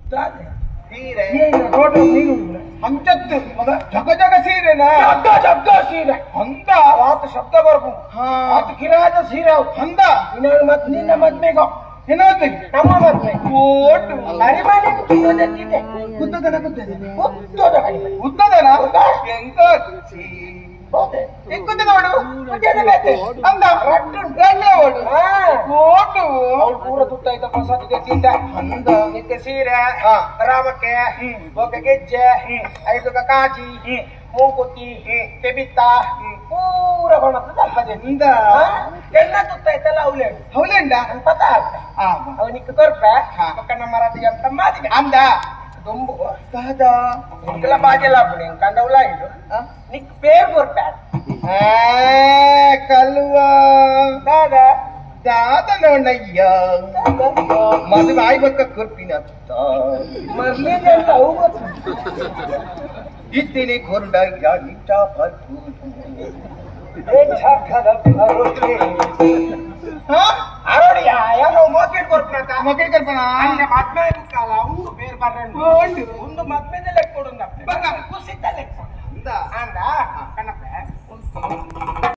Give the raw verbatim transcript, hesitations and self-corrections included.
ಸೀರೆ ಅಂಚದ್ದು ಜಗ ಜಗ ಸೀರೆನಾ ಜಗ್ಗ ಜಗ್ಗ ಸೀರೆ ಅಂತ ಆತ ಶಬ್ದ ಬರ್ಬು ಆತ ಕಿರಾದ ಸೀರೆ ಅಂದ ಇನ್ನ ಮತ್ ನಿನ್ನ ಮದ್ಮೆಗ ಏನಾಗ್ತದೆ ನಮ್ಮ ಮದ್ಮೆ ಓಟು ಅರಿಮನೆ ಕುತ್ತದತ್ತಿದೆ ಉದ್ದದನ ಕುದ್ದದನ ಉದ್ದದ ಕಡಿಮೆ ಉದ್ದದನ ಎಂತ ಹೋದೆ ಇಕ್ಕುತ್ತೆ ನೋಡು ಮುಟ್ಟಿಯದ ಬೇತೆ ಅಂದ ರಟ್ಟು ರಡ್ಲೆ ಓಟು ಓಟು ಅವ್ಳು ಪೂರ ತುಟ್ಟಾಯ್ತ ಪ್ರಸಾದ ತಿಂದ ಅಂದ ನಿತ್ಯ ಸೀರೆ ಹಾ. ರಾಮಕ್ಕೆ ಒಕ್ಕ ಗೆಜ್ಜೆ ಐದು ಕಾಜಿ ಮೂಗುತಿ ತೆಬಿತ್ತ ಪೂರ ಬಣದ ತಪ್ಪದೆ ಇಂದ ಎಲ್ಲ ತುತ್ತಾಯ್ತಲ್ಲ ಅವಳೆ ಹೌಲೆಂಡ ಪತ ಅವನಿಗೆ ಕೊರ್ಪ ಒಕ್ಕ ನಮ್ಮ ರತಿಗೆ ಅಂತ ಮಾತಿಗೆ ಅಂದ ತುಂಬು ದಾದ ನಿಕ್ಲ ಬಾಜೆಲ್ಲ ಕಂಡ ಉಲ ಇದು ನಿಕ್ ಪೇರ್ ಕೊರ್ಪ ಕಲ್ವ ದಾದ ದಾದ ನೋಡಯ್ಯ ಮದುವೆ ಆಯ್ಬಕ್ಕ ಕುರ್ಪಿನತ್ತ ಮರ್ಲಿದೆಲ್ಲ ಅವು ಇದ್ದೀನಿ ಕೊರಡಯ್ಯ ನಿಂಟ ಬರ್ತು ಅರೋಡಿಯ ಯಾರೋ ಮೋಕೆಟ್ ಕೊರ್ಪನತ ಮಕ್ಕಳ ಕಲ್ಪನಾ ಅಂದ್ರೆ ಮದ್ಮೆ ಕಾಲ ಒಂದು ಬೇರೆ ಬರ್ರೆ ಒಂದು ಮದ್ಮೆದೆಲ್ಲ